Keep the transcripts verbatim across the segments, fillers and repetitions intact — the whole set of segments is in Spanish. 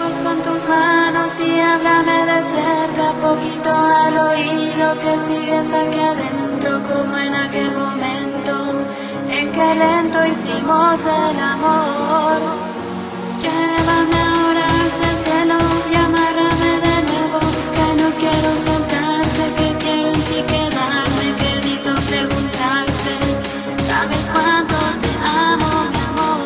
ojos con tus manos y háblame de cerca, poquito al oído, que sigues aquí adentro como en aquel momento en que lento hicimos el amor. Llévame ahora hasta el cielo y amárrame de nuevo, que no quiero soltarte, que quiero en ti quedarme, que evito preguntarte, ¿sabes cuánto te amo, mi amor?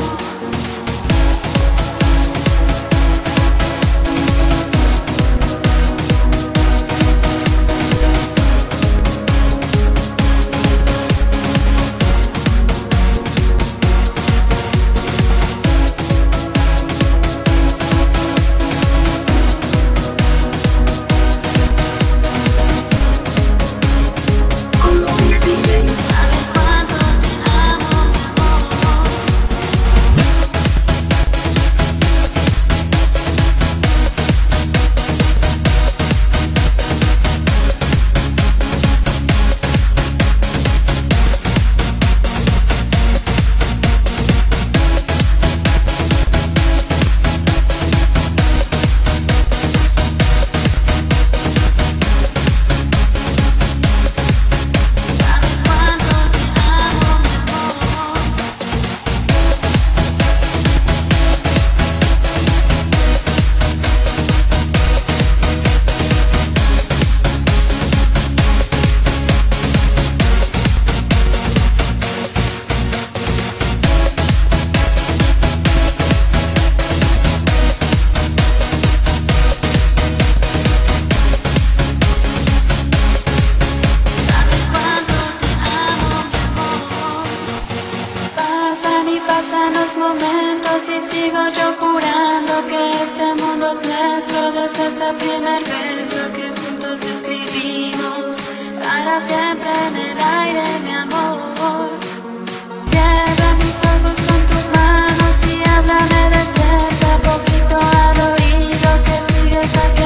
Pasan los momentos y sigo yo jurando que este mundo es nuestro, desde ese primer verso que juntos escribimos, para siempre en el aire, mi amor. Cierra mis ojos con tus manos y háblame de cerca, poquito al oído, que sigues aquí